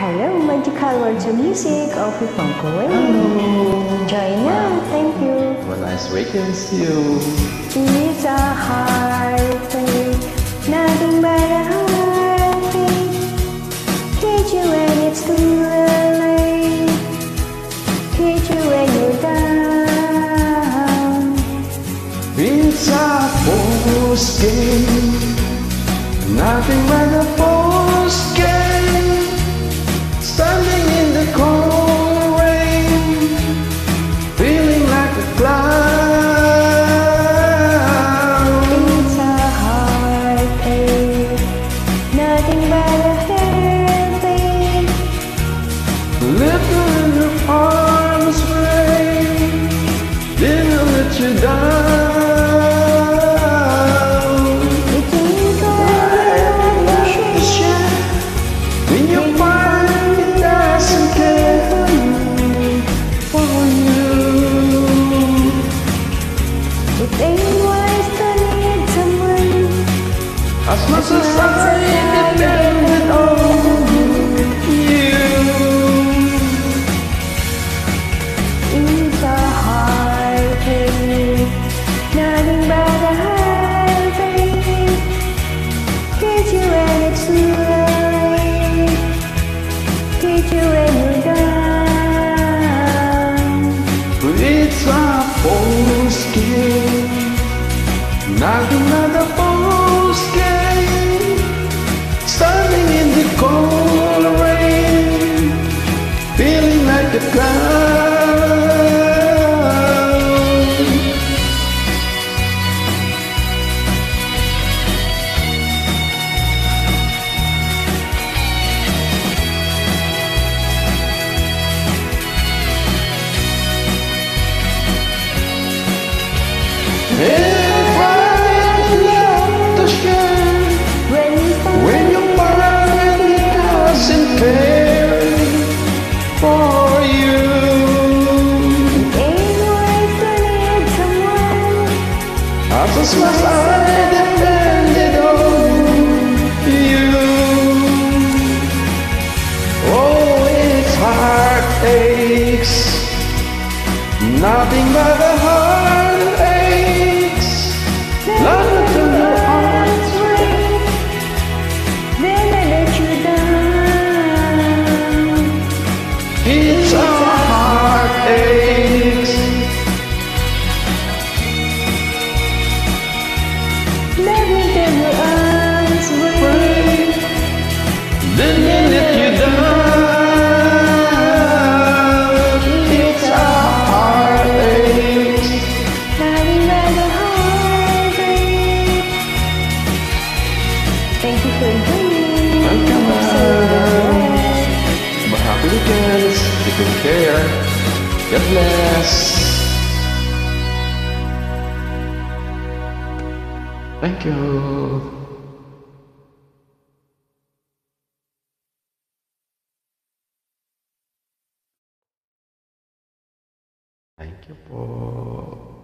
Hello, magical words of music of people Korea. Hello. Join now, thank you. Have a nice weekend, see you. It's a heartache, nothing but a heartache. Hit you when it's too late, hit you when you're down. It's a forced game, nothing but a forced game. Standing in the cold rain, feeling like a clown. It's a heartache, nothing but a heartache. Little in your arms rain, didn't let you down. You think When you find it doesn't care for you, it ain't wise to need someone as much as I depended on you. It's a heartache, nothing but a heartache. Hit you when it's too late, hit you when you're down. It's a forced game, nothing but a forced game. Standing in the cold rain, feeling like a clown. If I love to share, when you find it doesn't care for you, Ain't wise to need someone as much as I depended on you. Oh, it's heartaches, nothing but the heartaches. Love to your arms. then I let you down. It's a heartaches. Let me till your arms break. Then they let you down. It's a heartaches. Nothing but a heartache. Thank you for joining. Welcome So back. But happy weekends. Take care. God bless. Thank you. Thank you po.